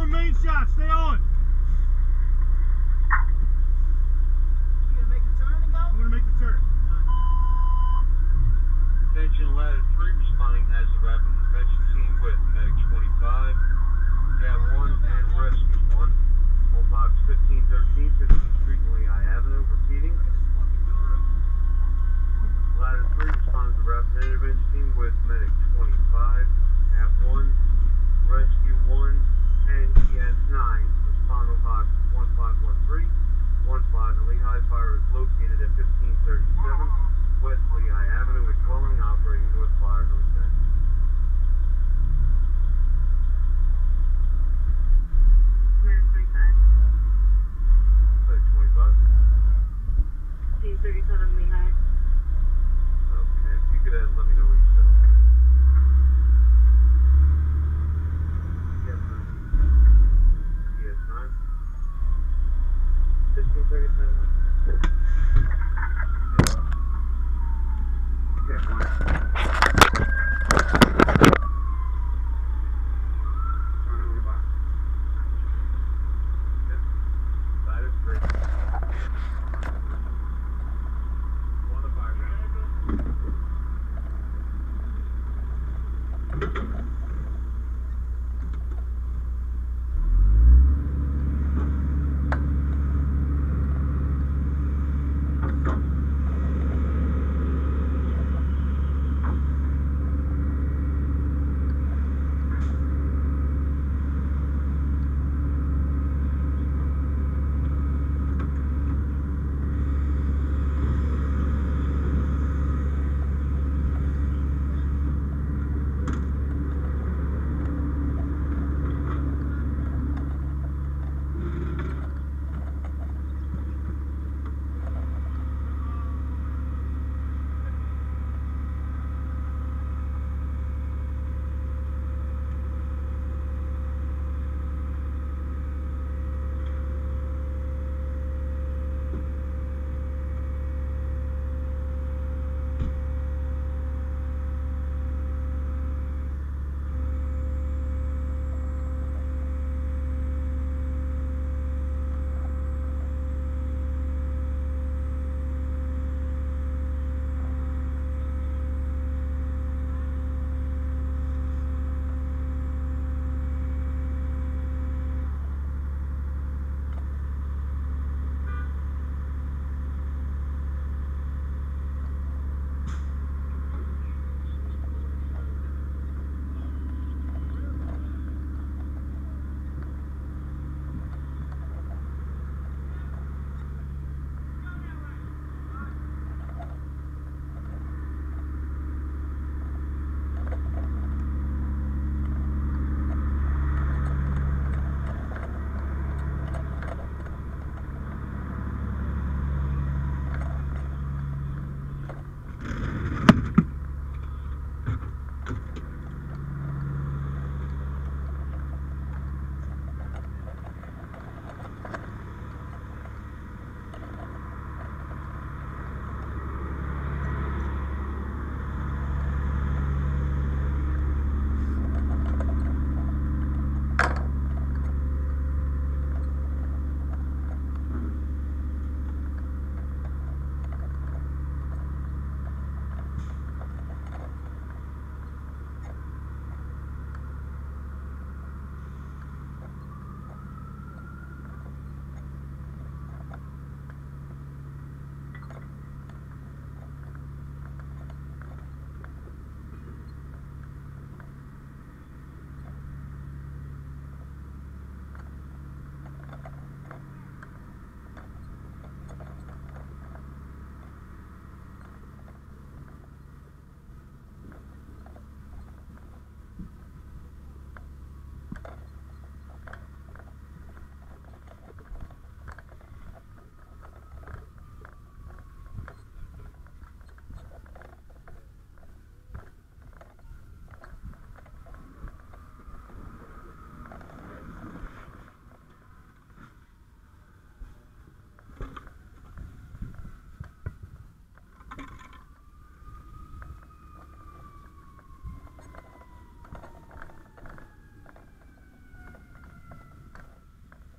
doing main shot. Stay on. You gonna make the turn and go? I'm gonna make the turn. Attention ladder 3 responding as the rapid intervention team with medic 25, cab 1 and rescue 1. On box 1513, 15th Street, Lehigh Avenue. Repeating. Ladder 3 responds to the rapid intervention team with medic 25, cab 1, rescue 1, and ES9. Respond on box 1513, 15 Lehigh. Fire is located at 1537 West Lehigh Avenue, a dwelling operating north fire north end.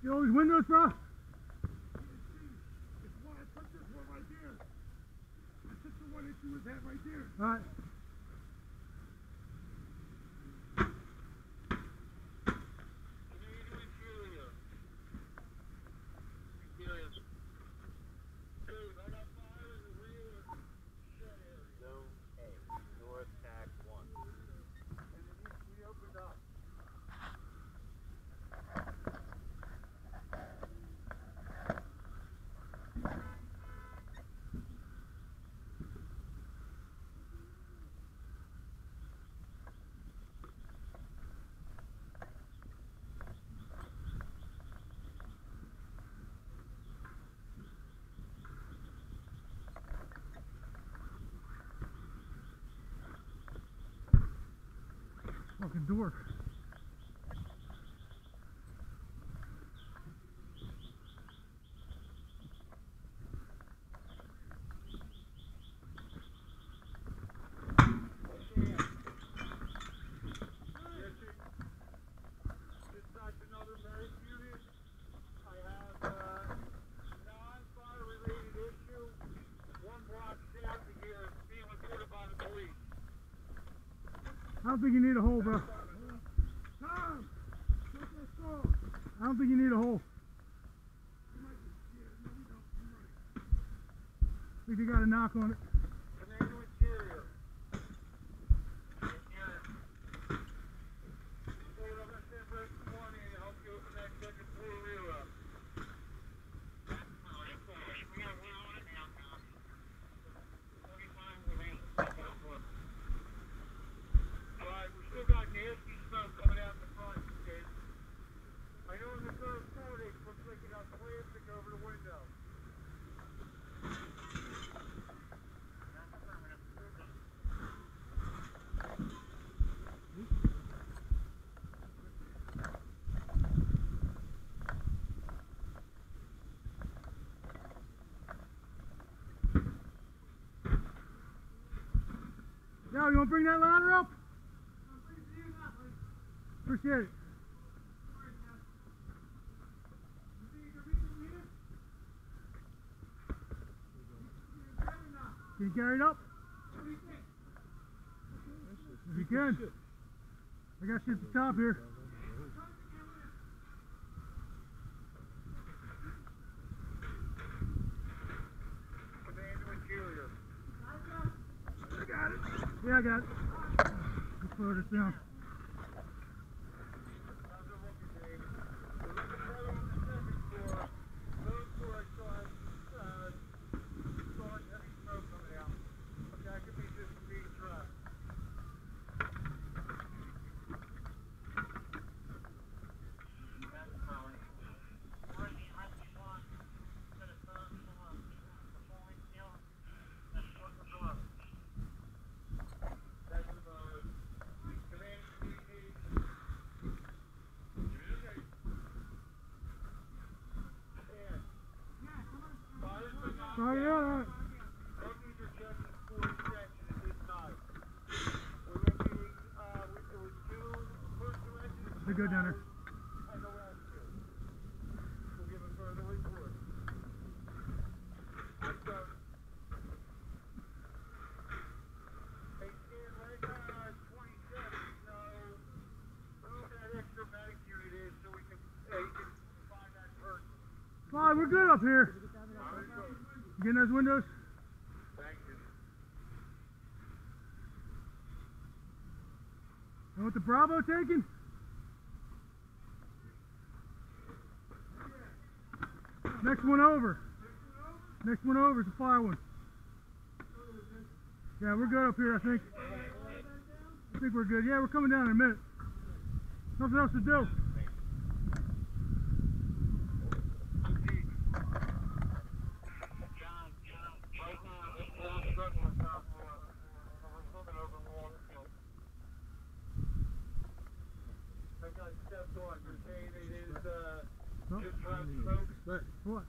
See all these windows, bro? It's one, I took this one right there. I took the one issue with that right there. All right. Fucking door. I don't think you need a hole, bro. Tom! Take that saw! I don't think you need a hole. I think they got a knock on it. Commander Interior. Yo, you want to bring that ladder up? Appreciate it. Can you carry it up? If you can. I got you at the top here. Yeah, I got it. Let's lower this down. All right. They're good down there. Fine, we're good up here. You getting those windows? Thank you. You want the Bravo taken? Next one over. Next one over is a fire one. Yeah, we're good up here, I think. I think we're good. Yeah, we're coming down in a minute. Nothing else to do. What?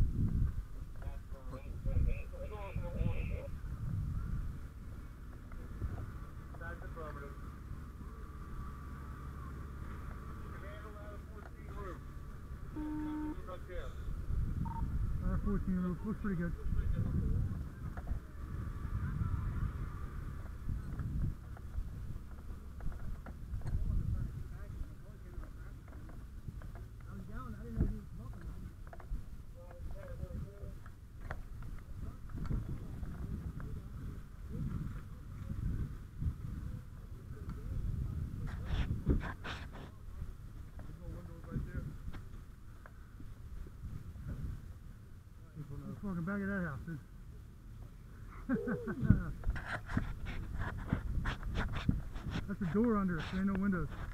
That's affirmative. Command allowed 14 roof. 14 roof. Looks pretty good. I was down. I didn't know he was smoking. Fucking back of that house, dude. That's a door under it, there ain't no windows.